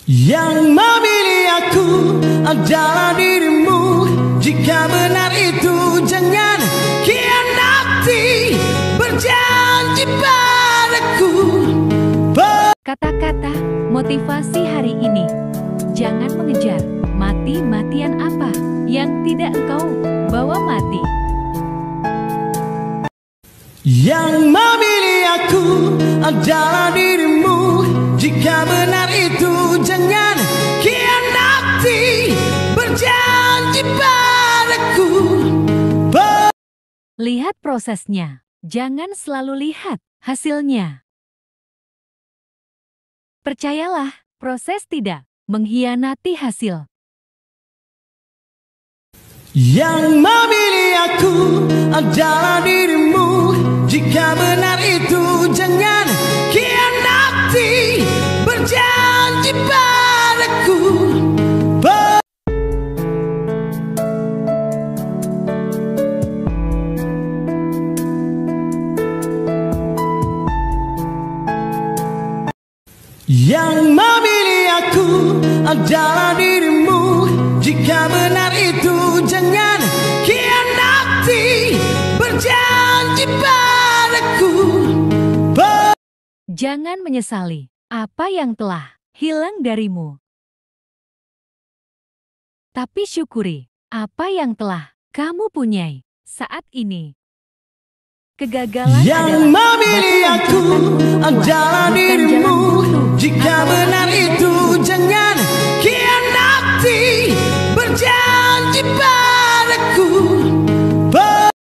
Yang memilih aku adalah dirimu. Jika benar itu jangan khianati, berjanji padaku. Kata-kata motivasi hari ini. Jangan mengejar mati-matian apa yang tidak engkau bawa mati. Yang memilih aku adalah dirimu. Jika benar itu jangan khianati, berjanji padaku. Lihat prosesnya, jangan selalu lihat hasilnya. Percayalah, proses tidak mengkhianati hasil. Yang memilih aku adalah dirimu. Jika benar itu jangan khianati, berjanji padaku. Yang memilih aku adalah dirimu. Jika benar itu jangan khianati, berjanji padaku. Jangan menyesali apa yang telah hilang darimu, tapi syukuri apa yang telah kamu punyai saat ini. Kegagalan yang memilih aku adalah dirimu. Jika benar itu jangan khianati, berjanji padaku.